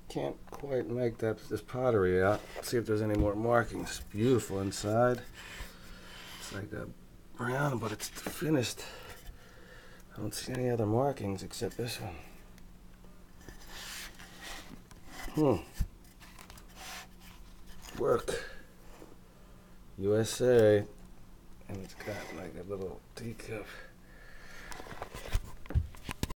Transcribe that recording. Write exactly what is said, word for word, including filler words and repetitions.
Can't quite make that this pottery out. See if there's any more markings. Beautiful inside. It's like a brown, but it's finished. I don't see any other markings except this one. Hmm. Work. U S A. And it's got like a little teacup.